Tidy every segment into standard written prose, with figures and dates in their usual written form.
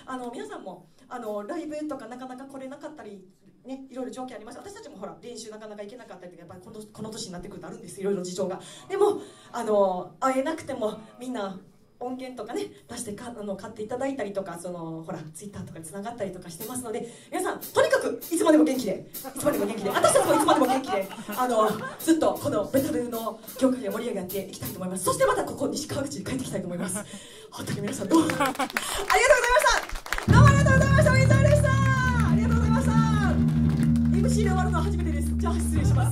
皆さんもライブとかなかなか来れなかったりね、いろいろ条件あります。私たちもほら練習なかなか行けなかったりとか、やっぱりこの年になってくるとあるんです、いろいろ事情が。でも会えなくてもみんな音源とかね出して買っていただいたりとか、ほらツイッターとかにつながったりとかしてますので、皆さんとにかくいつまでも元気で、いつまでも元気で、私たちもいつまでも元気でずっとこのベタルの業界を盛り上げていきたいと思います。そしてまたここ西川口に帰ってきたいと思います。本当に皆さんどうもありがとうございました。どうもありがとうございました。お疲れ様でした。ありがとうございました。 MC で終わるのは初めてです。じゃあ失礼します。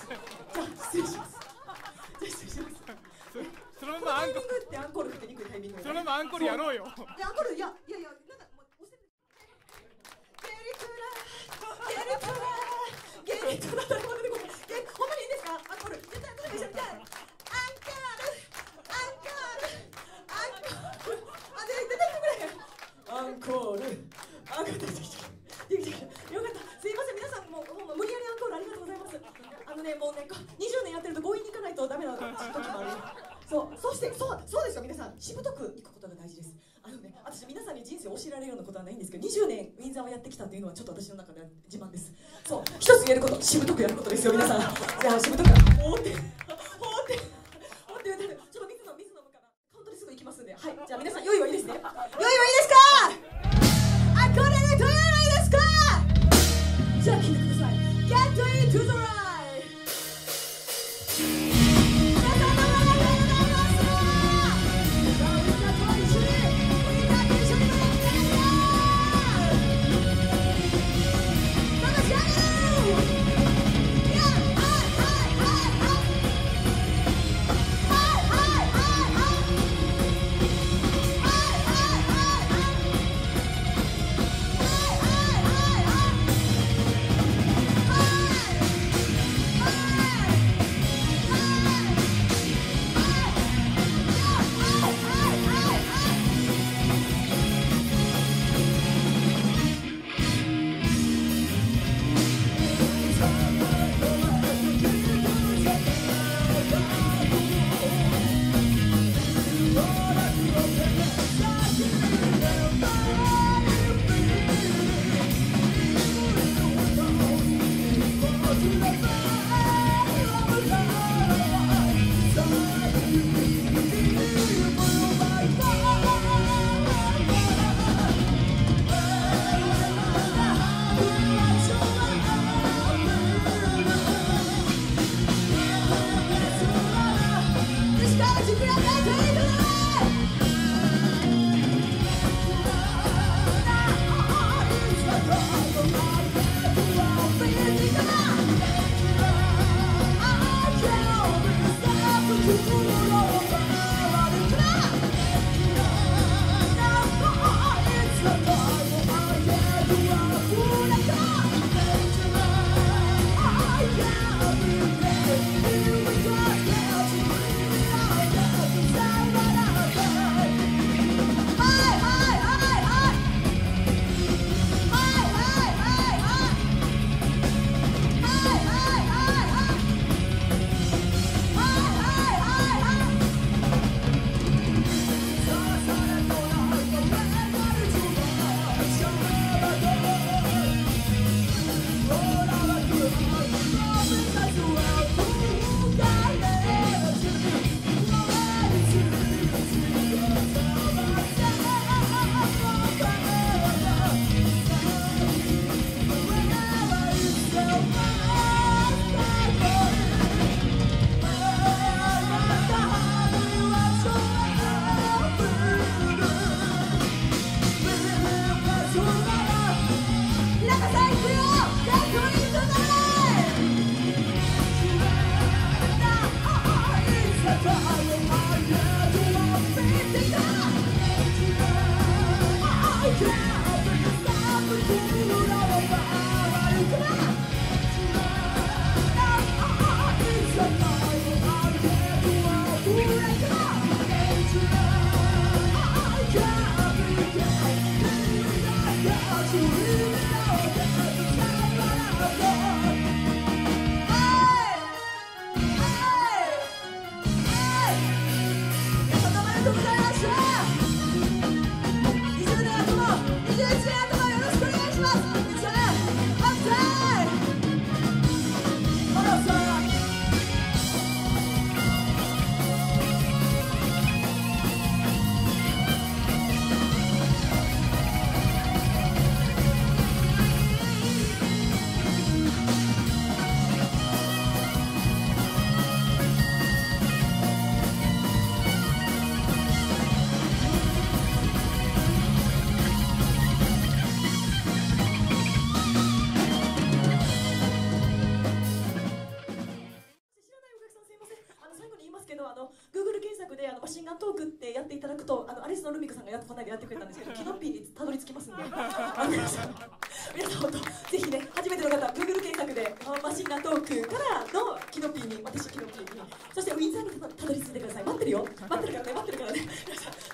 そのままアンコールってアンコールってにくいタイミング。 そのままアンコールやろうよ。 アンコール、いやなんかもう押せてゲリトラ誰も出てこない。ほんまにいいんですか？アンコール絶対これでしょ。みたいなアンコール出てきてくれ。アンコール出てきた。よかった。すいません、皆さんもう無理やりアンコールありがとうございます。もうね20年やってると強引に行かないとダメな時もある。そうですよ。皆さんしぶとく行くことが大事です。私皆さんに人生を教えられるようなことはないんですけど、20年ウィンザーをやってきたというのはちょっと私の中では自慢です。そう、一つ言えること、しぶとくやることですよ。皆さんじゃあしぶとくほーってちょっと水飲むからカウントですぐ行きますんで。はい、じゃあ皆さん用意はいいですね。用意はいいですか？これで取れないですか？じゃあ聞いてください。 Get into the right。 よ。Google 検索でマシンガントークってやっていただくと、アリスのルミ子さんがこの間やってくれたんですけど、キノピーにたどり着きますんで、皆さん本当ぜひね、初めての方 Google 検索でマシンガントークからのキノピーに、私キノピーに、そしてウィンザーにたどり着いてください。待ってるよ、待ってるからね、待ってるからね。